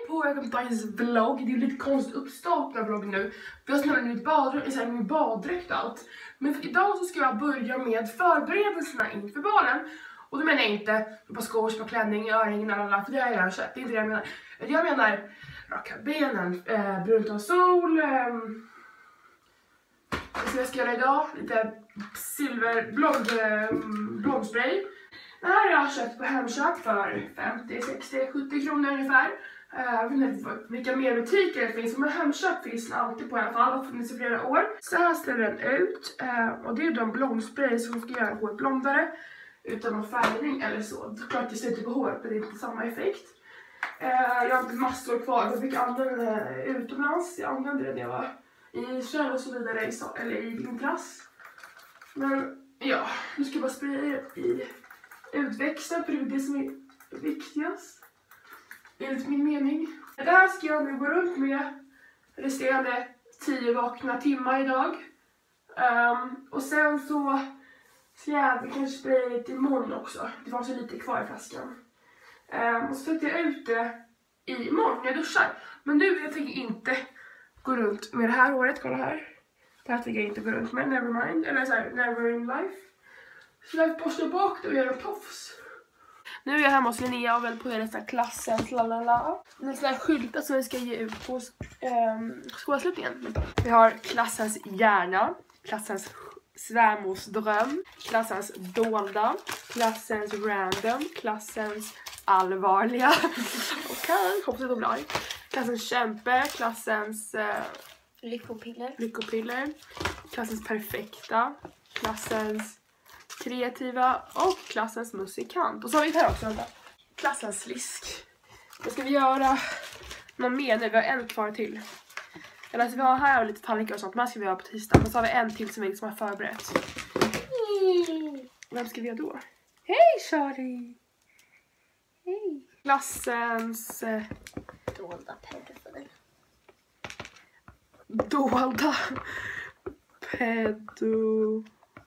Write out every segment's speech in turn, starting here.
på dagens vlogg. Det är lite konstigt uppstartad vlogg nu. Vi har snarare nytt badrum, i min baddräkt och allt. Men för idag så ska jag börja med förberedelserna inför balen. Och då menar jag inte på skor, på klänning, öringen, alla, för det har jag redan köpt. Det är inte det jag menar. Jag menar raka benen, brunt av sol. Så jag ska göra idag lite silverblond blondspray. Det här har jag köpt på Hemköp för 50, 60, 70 kronor ungefär. Jag vet inte vilka mer butiker det finns, men Hemköp finns alltid på i alla fall. Det har funnits i flera år. Så här ser den ut. Och det är då en blondspray som ska göra håret blondare. Utan någon färgning eller så. Det är klart det slutar på håret, men det är inte samma effekt. Jag har inte massor kvar. Jag fick använda det utomlands. Jag använde det när jag var i Israel och så vidare. Eller i vintras. Men ja, nu ska jag bara spraya i utväxten. För det är det som är viktigast. Enligt min mening. Det här ska jag nu gå runt med resterande 10 vakna timmar idag. Och sen så ska jag kanske spraya lite imorgon också. Det var så lite kvar i flaskan. Och så sätter jag ut det imorgon när jag duschar. Men nu jag tänker inte gå runt med det här håret. Kolla här. Det här tänker jag inte gå runt med. Never mind. Eller så här, never in life. Så jag borstar bak det och gör en tofs. Nu är jag hemma hos Linnea och väl på det klassens lalala. En sån här skyltar som vi ska ge ut på skolavslutningen. Vi har klassens hjärna, klassens svärmors dröm, klassens dolda, klassens random, klassens allvarliga. Okej, hoppas att de blir arg. Klassens kämpe, klassens lyckopiller, klassens perfekta, klassens kreativa och klassens musikant. Och så har vi här också, vänta. Klassens slisk. Då ska vi göra någon mer nu, vi har en kvar till. Eller alltså vi har här lite tallrikar och sånt, men här ska vi göra på tisdag. Men så har vi en till som vi liksom har förberett. Vem ska vi göra då? Hej Charlie! Hej! Klassens dolda pedofil. Dolda pedofil.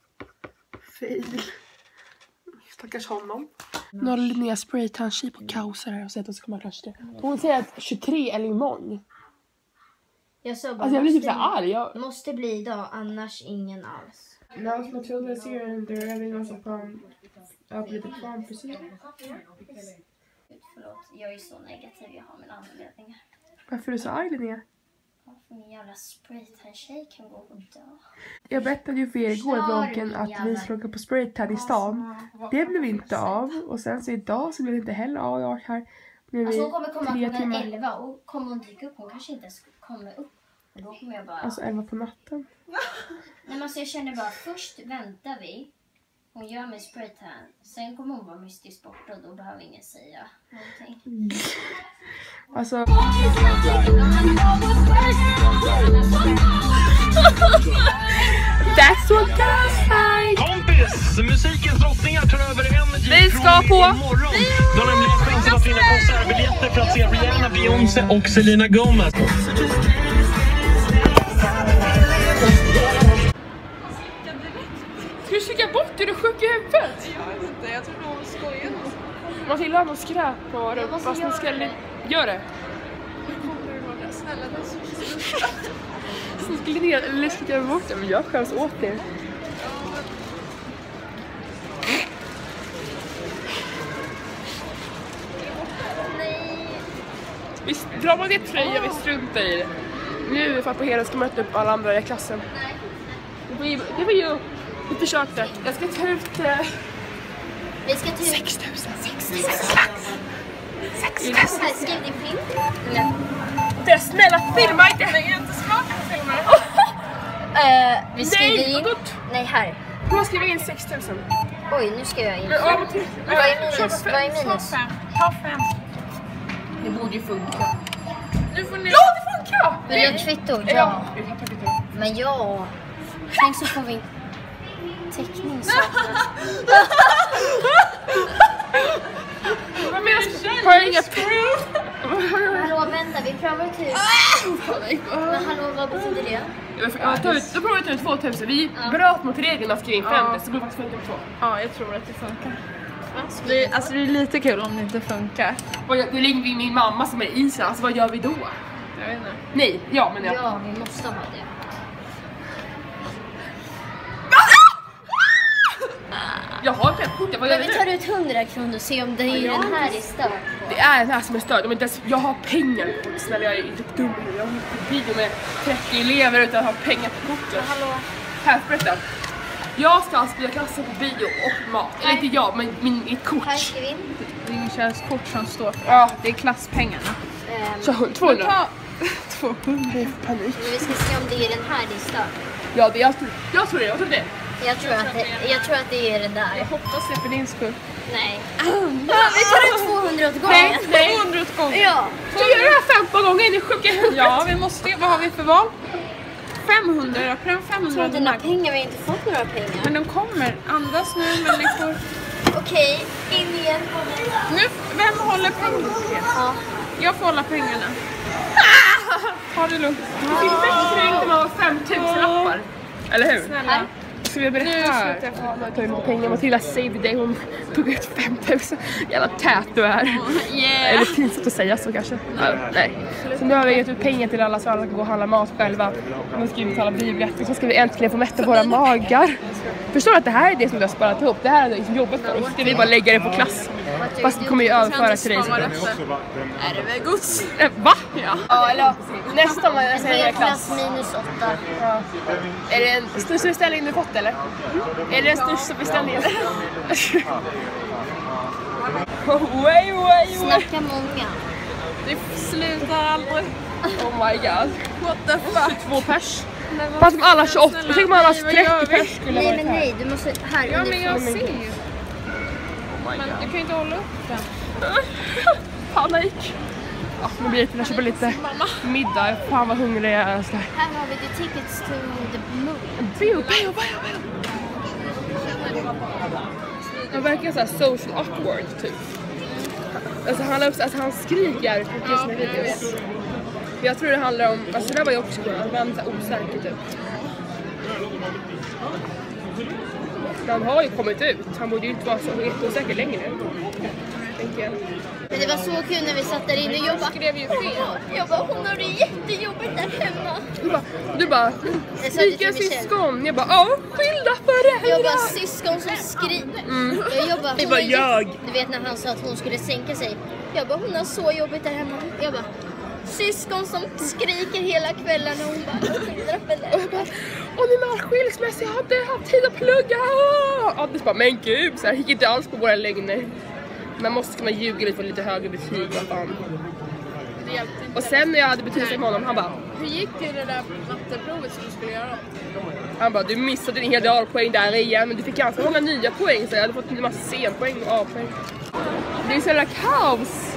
Stackars honom. Nu har Linnea spraytan-tjej på kaosar här och säger att de ska komma klart. Hon säger att 23 eller imorgon. Jag sa bara, alltså jag blir typ så arg. Måste bli idag, annars ingen alls. Now Matilda is here and they're having us upon lite plan precis. Förlåt, jag är så negativ, jag har mina anledningar. Varför är du så arg, Linnea? För min jävla spraytan-tjej kan gå och dö. Jag berättade ju för er igår i vloggen att vi skulle åka på spraytan i stan. Det blev inte av. Och sen så idag så blev det inte heller av. Jag här. Alltså hon kommer komma klockan 11 och kommer hon dyka upp. Hon kanske inte kommer upp. Och då kommer jag bara... Alltså 11 på natten. Nej men alltså jag känner bara, först väntar vi. Hon gör mig spraytan. Sen kommer hon vara mystisk borta och då behöver ingen säga någonting. Alltså... That's what girls like! Kompis! Musikens drottningar tar över en vi ska på imorgon. De har nämligen chansen att vinna konsertbiljetter för att se Rihanna, Beyoncé och Selena Gomez. Ska du kika bort? Är du sjuk i huvudet? Jag vet inte, jag tror de skojar. Matilda har någon skräp på det. Fast ni ska göra det. Snälla, det är så Så skulle ni lyssna bort det, men jag skäms åt det. Vi drar man det tröja, vi struntar i det. Nu för att på hela ska möta upp alla andra i klassen. Det var ju... Vi försökte. Jag ska ta ut... Vi ska ta ut 6 000. Skriv din film. Det snälla, filma inte! Det är inte smart att filma. Vi skriver in... Nej, här. Du har skrivit in 6 000. Oj, nu ska jag in. Men av och till... Vad är minus? Vad är minus? Ta 5. Det borde ju funka. Nu får ni... Ja, det funkar! Vill du ha kvitto? Ja. Men ja. Tänk så får vi teckning saknas. Vad menar du? Har jag inga pengar? Hallå, vänta, vi prövar typ. Men hallå, vad betyder det? Då provar vi ta ut 2 000. Vi bröt mot regeln att skriva in 5. Så det blir faktiskt 52. Ja, jag tror att det funkar. Det är lite kul om det inte funkar. Och det ligger vid min mamma som är i Island, alltså vad gör vi då? Jag vet inte. Nej, ja men Ja, vi måste ha det. Jag har pepparkortet, vad gör Men vi vi tar nu? ut 100 kronor och ser om det är den här är stört. Det är den här som är störd, men jag har pengar på det, snälla jag är inte dum. Jag har en video med 30 elever utan att ha pengar på kortet. Hallå? Här, berätta. Jag ska spela klassen på bio och mat. Eller inte jag, men mitt kort. Här ska vi in. Det är ingen körskort som står för. Ja, Det är klasspengarna. så 200. Ta 200. Jag får panik. Men vi ska se om det är den här det är stört. Ja, det är alltid. Jag tror det. Jag tror att det är den Jag där. hoppas det för din skull. Nej. Vi tar ut 200 åt gången. Nej. 200 åt gången. Ja. Du gör det här 15 gånger, är ni sjuka i huvudet? Ja, vi måste. Vad har vi för val? 500. Jag prövar Jag tror 500. att dina pengar, vi har inte fått några pengar. Men de kommer. Andas nu, människor. Okej, in igen. Nu, vem håller pengarna? Ja. Jag får hålla pengarna. Ta det lugnt. Det finns bättre inte man har 5000 lappar. Eller hur? Snälla. Ska vi berätta Nu här? slutar jag få Jag tar emot pengar. Matilda saved day. Hon tog ut 5000. Jävla tät du är. Yeah. Eller pinsamt att säga så kanske. Nej. Så nu har vi gett ut pengar till alla så alla kan gå och handla mat själva. Nu ska vi betala biobiljetter. Så ska vi äntligen få mätta våra magar. Förstår du att det här är det som du har sparat ihop? Det här är liksom jobbet för oss. Det är vi bara lägga det på klass. Fast det kommer ju överföra till dig. Är det väl gods? Va? Ja, eller nästan vad jag säger Det är klass. klass minus 8. Ja. Är det en största beställning du fått eller? Är det den största beställningen? way. Snacka många. Det slutar aldrig. Oh my god. What the fuck? 2 pers. Fast om alla 28, tänk om alla 30 pers skulle Nej varit men här. nej, du måste här Ja, men jag underifrån. ser ju. Men du kan ju inte hålla upp den. Panik. Ja, nu blir det till att köpa lite middag. Fan vad hungrig jag är. Här har vi the tickets to the movie. Bio. Han verkar såhär social awkward typ. Alltså han skriker på sina videos. Jag tror det handlar om, alltså det där var ju också han var så osäker typ. Han har ju kommit ut, han borde ju inte vara så jätteosäker längre. Tänker jag. Men det var så kul när vi satt där inne och jag bara, Skrev ju fel. jag bara hon har det jättejobbigt där hemma. Du bara, Jag sa det vilka till Michelle. syskon? Jag bara, ja, skilda föräldrar. Jag bara syskon som skriker. Jag bara, Det var jag. Du vet när han sa att hon skulle sänka sig. Jag bara hon har så jobbigt där hemma. Jag bara syskon som skriker hela kvällen och hon bara Och jag bara, nu med all skilsmässa, jag hade haft tid att plugga. Och det bara, men gud, så här gick inte alls på våra lögner. Man måste kunna ljuga lite på lite högre betyg, vad fan. Det hjälpte inte. Och sen när jag hade betygsat med honom, han bara, Hur gick det i det där matteprovet som du skulle göra? du missade din hel A-poäng där igen, men du fick ganska många nya poäng, så jag hade fått en massa C-poäng och A-poäng. Det är så jävla kaos.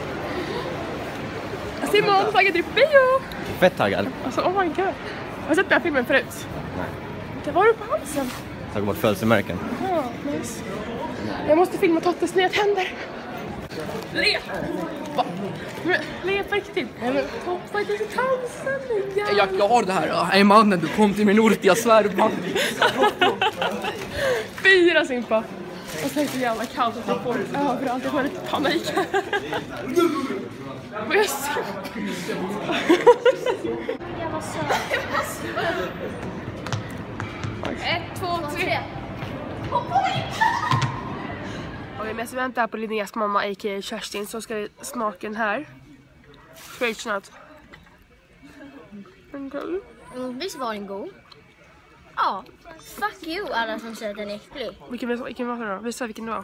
Simon, taggad till bio. Fett taggad. Alltså, oh my god. Har du sett den här filmen förut? Nej. Det var du på halsen. Tagit bort födelsemärken. Ja, nice. Jag måste filma Tottes nya tänder. Le! Va? Le på riktigt. Toppa inte till halsen. Jag har det här. Hej mannen, du kom till min ort, jag svär man. 4 Simpa. Och sen är det så jävla kallt att jag får överallt. Jag får lite panik. Vad jag ser. Jag var så. 1, 2, 3. Okej, medan vi väntar på Linneas mamma, a.k.a. Kerstin, så ska vi smaka den här. Schweizernöt. Visst var den god? Ja. Fuck you alla som säger att den är äcklig. Vilken var det då? Visa vilken det var.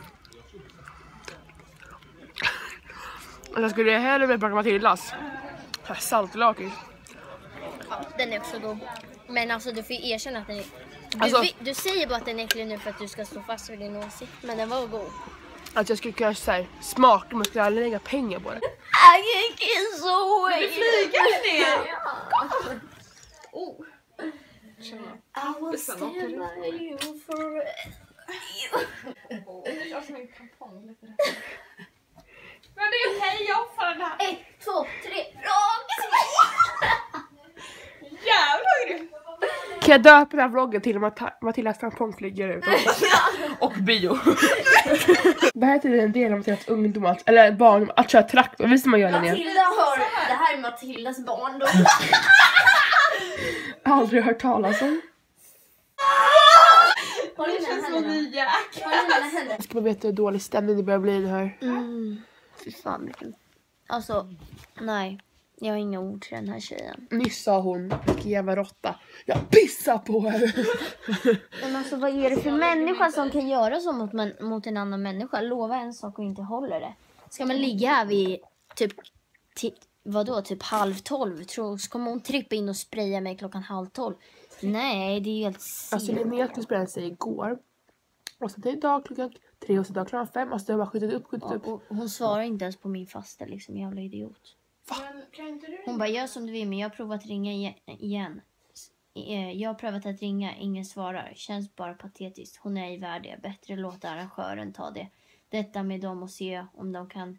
Jag skulle hellre vilja plocka Matildas. Saltlakris. Ja, den är också god. Men alltså du får erkänna att den är... Alltså- Du säger bara att den är äcklig nu för att du ska stå fast vid din åsikt. Men den var god. Att jag skulle kunna säga smaka, men jag skulle aldrig lägga pengar på det. I can so wait. Oh. I will stand by you for Men det är okej, jag offrar den här. 1, 2, 3, rakt! Jävlar grymt. Kan jag döpa den här vloggen till Matildas tampong flyger ut? och bio. Vad heter det en del av deras ungdom, eller barn, att köra traktor? Visst man gör det ner? Det här är Matildas barn då. Aldrig hört talas om. Håll i mina händer. Jag ska bara veta hur dålig stämning det börjar bli det här. Fy fan vilken... Alltså, nej. Jag har inga ord till den här tjejen. Nyss sa hon, vilken jävla råtta. Jag pissar på henne. Men alltså vad är det för människa som kan göra så mot en annan människa? Lova en sak och inte håller det. Ska man ligga här vid typ 11:30? Tror så kommer hon trippa in och spraya mig 11:30. Nej, det är helt Alltså Linnea skulle spela sig igår. Och så till idag 3 och så idag 5. Alltså det har bara skjutit upp. Och hon svarar inte ens på min fasta liksom, jävla idiot. Hon bara, gör som du vill, men jag har provat att ringa igen. Jag har prövat att ringa, ingen svarar. Känns bara patetiskt. Hon är i värld det. Bättre låta arrangören ta det. Detta med dem och se om de kan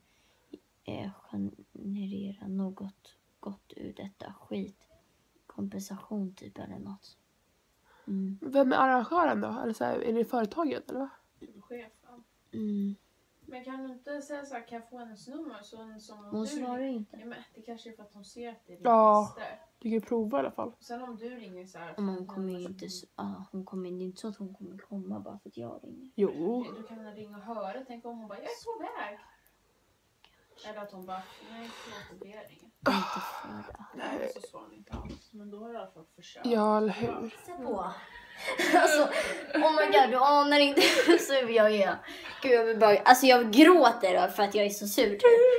generera något gott ur detta skit. Kompensation typ eller något. Vem är arrangören då? Eller så här, är det företaget eller vad? Chefen. Men kan du inte säga så här, kan jag få hennes nummer? Som Hon svarar inte. Ja, men det kanske är för att hon ser att det är din Ja, syster. du kan ju prova i alla fall. Sen om du ringer så här. Men hon kommer ju inte, det är inte så att hon kommer komma bara för att jag ringer. Jo. Du kan ringa och höra. Tänk om hon bara, jag är på väg. Eller att hon bara, nej förlåt, det är ingen. Inte för det. Nej. Så svarar hon inte alls. Men då har jag i alla fall försökt. Ja, eller hur? Se på. Alltså, oh my god, du anar inte hur sur jag är. Gud, jag gråter för att jag är så sur.